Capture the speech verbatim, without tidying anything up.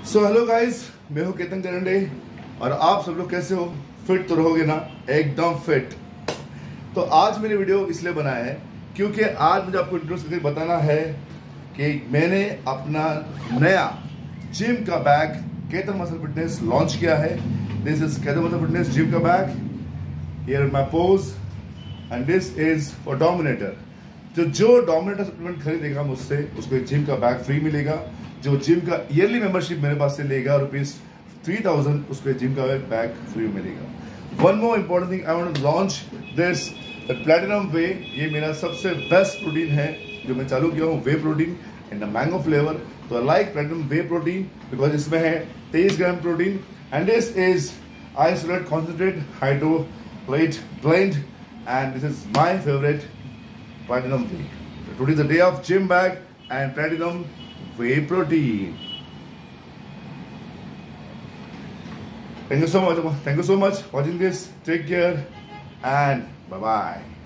So hello guys, मैं हूं केतन करंडे और आप सब लोग कैसे हो? फिट तो रहोगे ना? एकदम फिट। तो आज मैंने वीडियो इसलिए बनाया है क्योंकि आज मुझे आपको इंट्रोड्यूस करके बताना है कि मैंने अपना नया जिम का bag Ketan muscle fitness launch किया है। This is Ketan muscle fitness gym का bag. Here my pose and this is for dominator. जो जो डोमिनेटर सप्लीमेंट खरीदेगा मुझसे उसको एक जिम का बैग फ्री मिलेगा। जो जिम का ईयरली मेंबरशिप मेरे पास से लेगा रुपीज थ्री थाउजेंड, उसको जिम का बैग फ्री मिलेगा। One more important thing, I want to launch this platinum whey. ये मेरा सबसे बेस्ट प्रोटीन है जो मैं चालू किया हूँ, whey protein in the mango flavour. तो I like platinum whey protein because इसमें है तेईस gram protein and this is isolate concentrate hydrolyte blend and this is my favourite Platinum Whey. Today is the day of gym bag and Platinum Whey protein. Thank you so much. Thank you so much for watching this. Take care and bye bye.